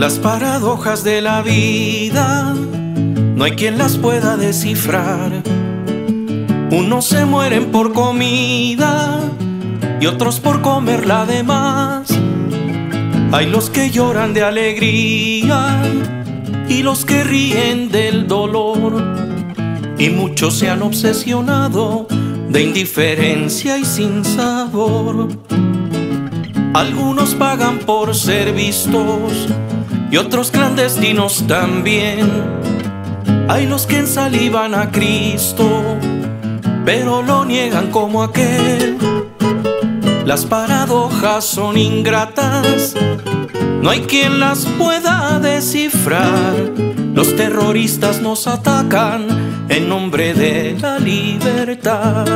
Las paradojas de la vida no hay quien las pueda descifrar. Unos se mueren por comida y otros por comerla de más. Hay los que lloran de alegría y los que ríen del dolor, y muchos se han obsesionado de indiferencia y sin sabor. Algunos pagan por ser vistos y otros clandestinos también. Hay los que ensalivan a Cristo, pero lo niegan como aquel. Las paradojas son ingratas, no hay quien las pueda descifrar. Los terroristas nos atacan en nombre de la libertad.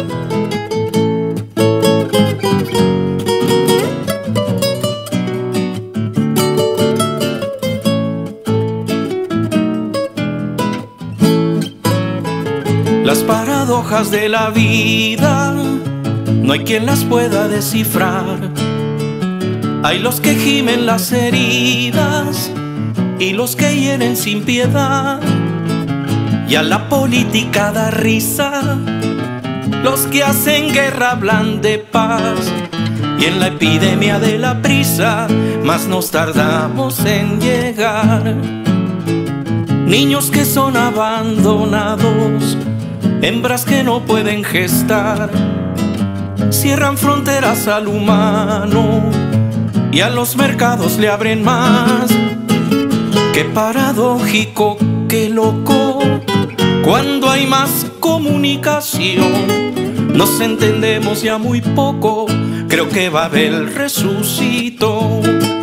Las paradojas de la vida no hay quien las pueda descifrar. Hay los que gimen las heridas y los que hieren sin piedad. Y a la política da risa los que hacen guerra hablan de paz. Y en la epidemia de la prisa más nos tardamos en llegar. Niños que son abandonados, hembras que no pueden gestar, cierran fronteras al humano y a los mercados le abren más. Qué paradójico, qué loco, cuando hay más comunicación nos entendemos ya muy poco. Creo que Babel resucitó.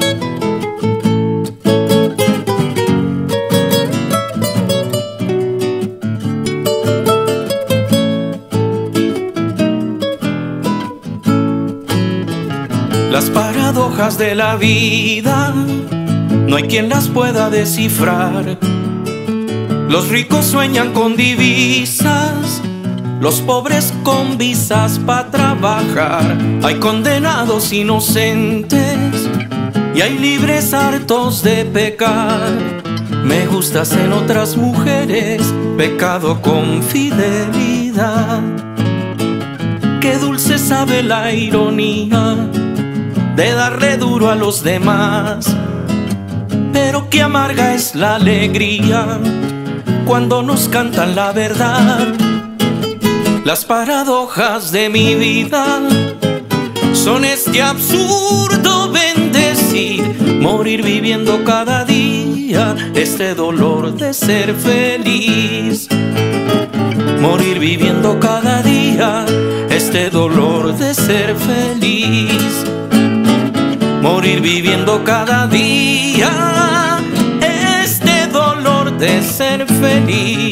Las paradojas de la vida no hay quien las pueda descifrar. Los ricos sueñan con divisas, los pobres con visas para trabajar. Hay condenados inocentes y hay libres hartos de pecar. Me gustas en otras mujeres, pecado con fidelidad. Qué dulce sabe la ironía de darle duro a los demás, pero qué amarga es la alegría cuando nos cantan la verdad. Las paradojas de mi vida son este absurdo bendecir, morir viviendo cada día este dolor de ser feliz. Morir viviendo cada día este dolor de ser feliz. Morir viviendo cada día este dolor de ser feliz.